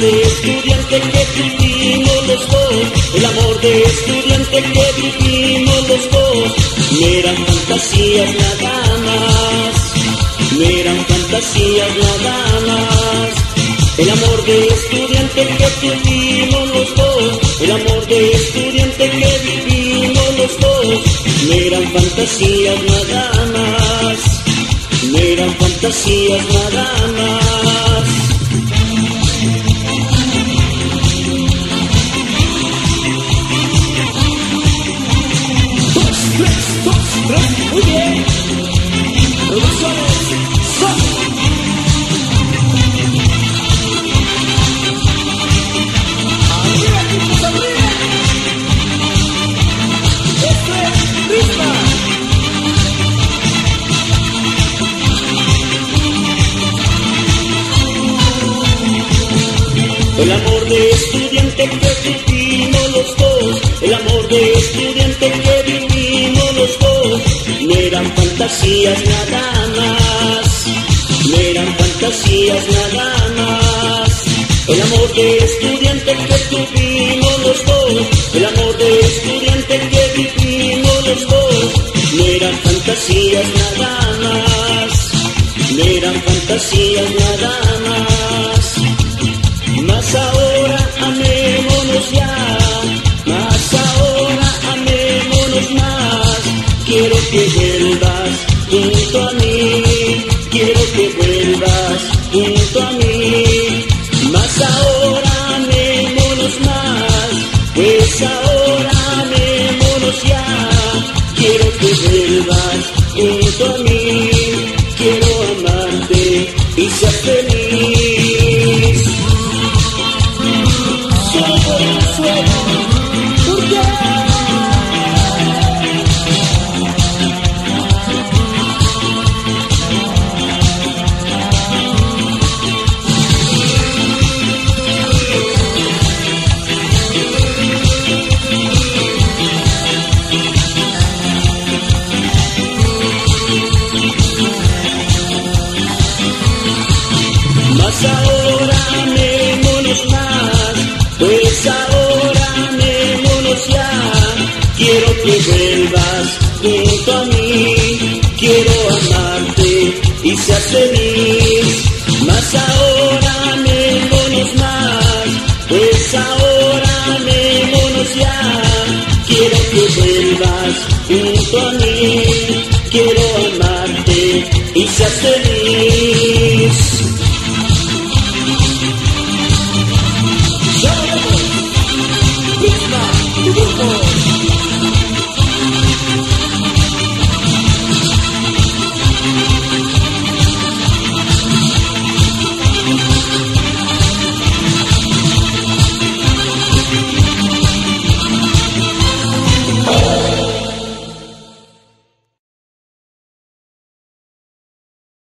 de estudiante que vivimos los dos, el amor de estudiante que vivimos los dos, no eran fantasías nada más, no eran fantasías nada más. El amor de estudiante que tuvimos los dos, el amor de estudiante que vivimos los dos, no eran fantasías nada más, no eran fantasías nada más. Dos, tres, muy bien. Producciones, son. Arriba, chicos, arriba. Esto es Prisma. El amor de estudiante que vivimos los dos, el amor de estudiante que vivimos los dos, no eran fantasías nada más, no eran fantasías nada más. El amor de estudiante que tuvimos los dos, el amor de estudiante que vivimos los dos, no eran fantasías nada más, no eran fantasías nada más. Más ahora amémonos ya, más ahora amémonos más. Quiero que vuelvas junto a mí, quiero que vuelvas junto a mí. Más ahora amémonos más, pues ahora amémonos ya. Quiero que vuelvas junto a mí, quiero amarte y ser feliz. Más ahora amémonos más, pues ahora amémonos ya. Quiero que vuelvas junto a mí, quiero amarte y seas feliz. Más ahora amémonos más, pues ahora amémonos ya. Quiero que vuelvas junto a mí, quiero amarte y seas feliz.